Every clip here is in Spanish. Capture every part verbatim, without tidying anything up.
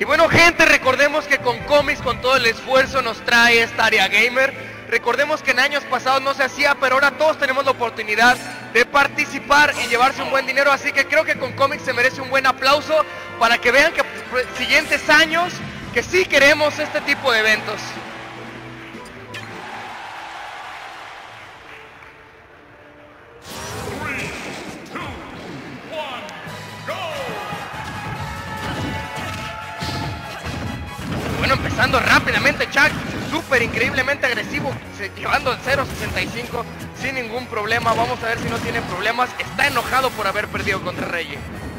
Y bueno, gente, recordemos que con cómics, con todo el esfuerzo nos trae esta área gamer. Recordemos que en años pasados no se hacía, pero ahora todos tenemos la oportunidad de participar y llevarse un buen dinero. Así que creo que con cómics se merece un buen aplauso para que vean que siguientes años que sí queremos este tipo de eventos. Bueno, empezando rápidamente, Chuck, súper increíblemente agresivo, llevando el cero sesenta y cinco sin ningún problema. Vamos a ver si no tiene problemas. Está enojado por haber perdido contra Reggie.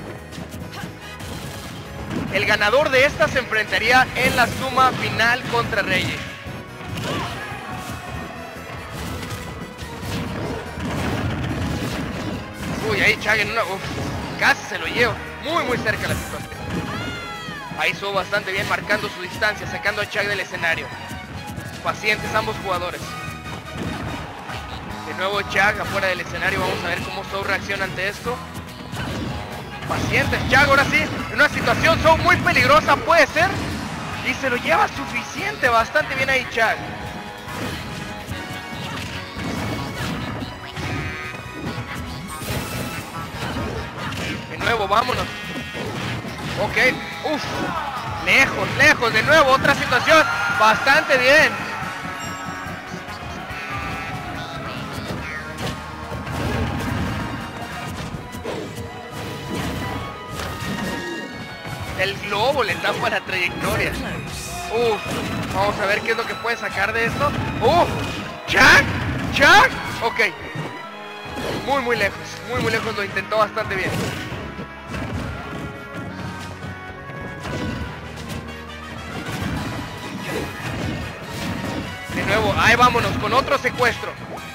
El ganador de esta se enfrentaría en la suma final contra Reggie. Uy, ahí Chuck en una... Uf, casi se lo lleva. Muy, muy cerca la situación. Ahí estuvo bastante bien marcando su distancia, sacando a Chuck del escenario. Pacientes ambos jugadores. De nuevo Chuck afuera del escenario. Vamos a ver cómo Zou reacciona ante esto. Pacientes, Chuck ahora sí, en una situación Zou muy peligrosa puede ser. Y se lo lleva suficiente, bastante bien ahí Chuck. De nuevo, vámonos. Ok, uff, lejos, lejos, de nuevo, otra situación, bastante bien. El globo le tapa la trayectoria. Uff, vamos a ver qué es lo que puede sacar de esto. Uff, Chuck, Chuck, ok. Muy, muy lejos, muy, muy lejos, lo intentó bastante bien. De nuevo, ahí vámonos, con otro secuestro.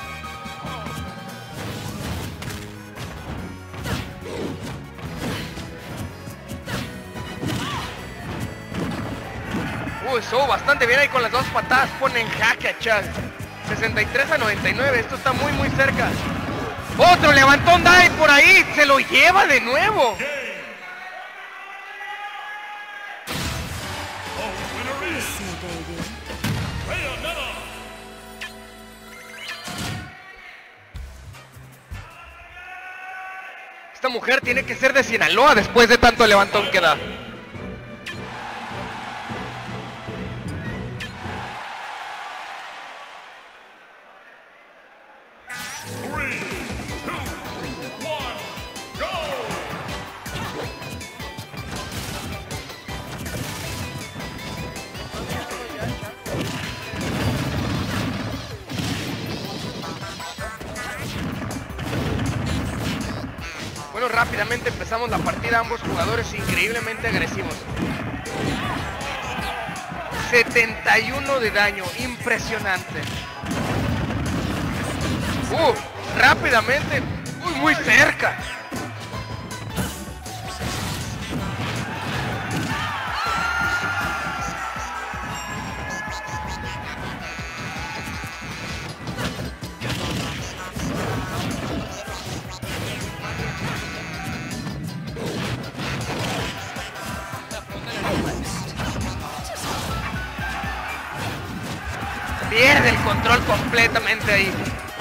Uy, Zou bastante bien ahí con las dos patadas, pone en jaque a Chuck. sesenta y tres a noventa y nueve, esto está muy muy cerca. Otro levantón dive por ahí, se lo lleva de nuevo. Esta mujer tiene que ser de Sinaloa después de tanto levantón que da. Bueno, rápidamente empezamos la partida, ambos jugadores increíblemente agresivos. setenta y uno de daño, impresionante. Uh, rápidamente, uy, muy cerca. Pierde el control completamente ahí.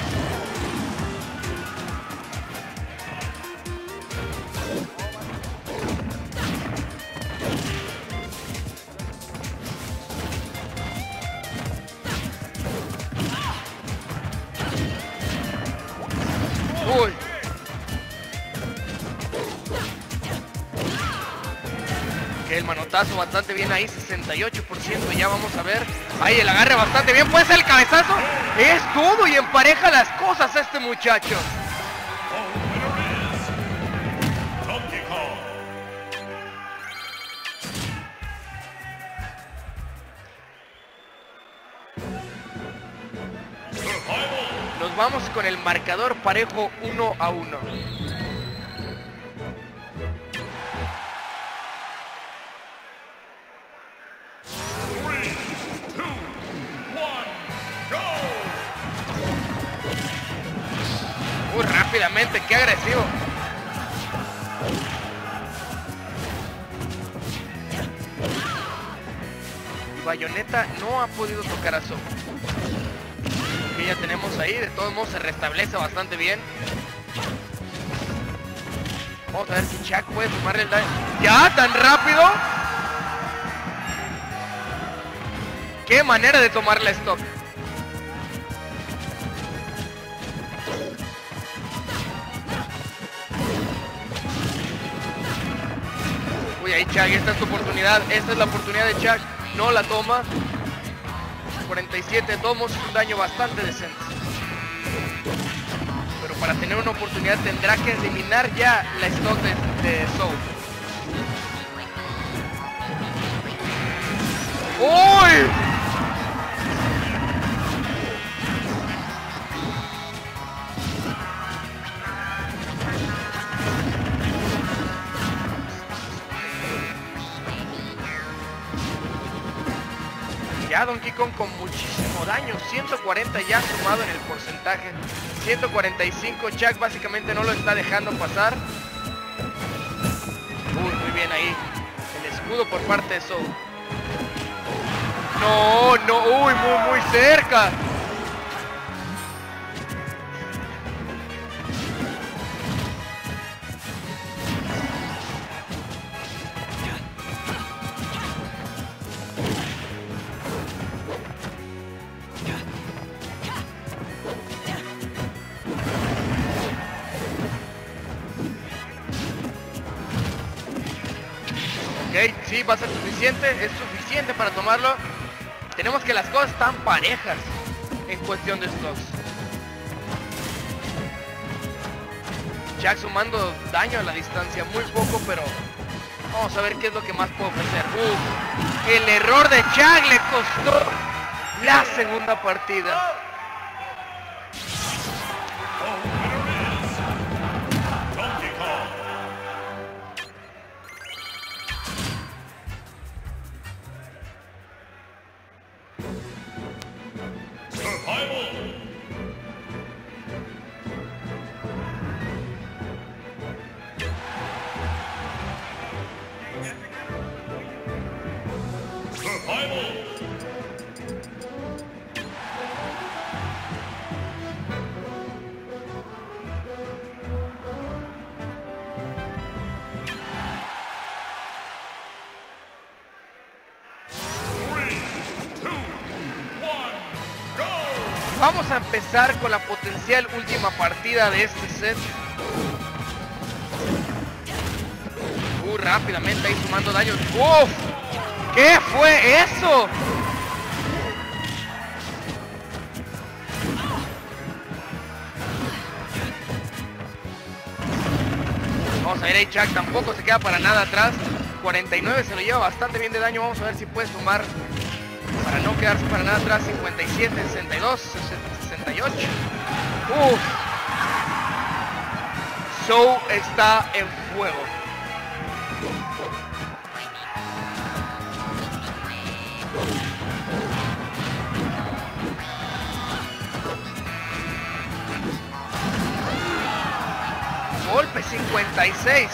Uy. Que el manotazo bastante bien ahí, sesenta y ocho por ciento, ya vamos a ver. Ahí el agarre bastante bien, puede ser el cabezazo. Es todo y empareja las cosas a este muchacho. Nos vamos con el marcador parejo uno a uno. Muy rápidamente, qué agresivo. Bayonetta no ha podido tocar a Zou. Que ya tenemos ahí, de todos modos se restablece bastante bien. Vamos a ver si Chuck puede tomarle el daño. ¡Ya! ¡Tan rápido! ¡Qué manera de tomar la stock! Uy, ahí Chuck, esta es tu oportunidad. Esta es la oportunidad de Chuck. No la toma. cuarenta y siete, tomos un daño bastante decente. Pero para tener una oportunidad tendrá que eliminar ya la stock de, de Zou. ¡Uy! Ya Donkey Kong con muchísimo daño, ciento cuarenta ya sumado en el porcentaje, ciento cuarenta y cinco, Chuck básicamente no lo está dejando pasar. Uy, muy bien ahí, el escudo por parte de Zou. No, no, uy, muy, muy cerca. Ok, sí, va a ser suficiente, es suficiente para tomarlo. Tenemos que las cosas están parejas en cuestión de stocks. Chuck sumando daño a la distancia, muy poco, pero vamos a ver qué es lo que más puedo ofrecer. Uf, el error de Chuck le costó la segunda partida. Vamos a empezar con la potencial última partida de este set. Uh, rápidamente ahí sumando daños. ¡Uf! ¿Qué fue eso? Vamos a ver ahí, Chuck tampoco se queda para nada atrás. cuarenta y nueve se lo lleva bastande bien de daño. Vamos a ver si puede sumar para no quedarse para nada atrás. Cincuenta y siete, sesenta y dos, sesenta y ocho. Uff. Zou está en fuego. Golpe cincuenta y seis.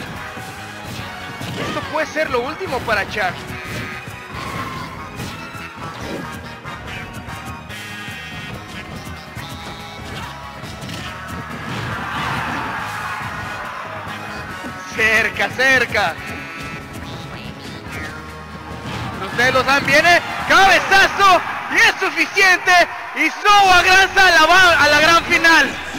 Esto puede ser lo último para Chuck. Cerca, cerca. Ustedes lo saben, viene cabezazo y es suficiente. Y Zou avanza a la, a la gran final.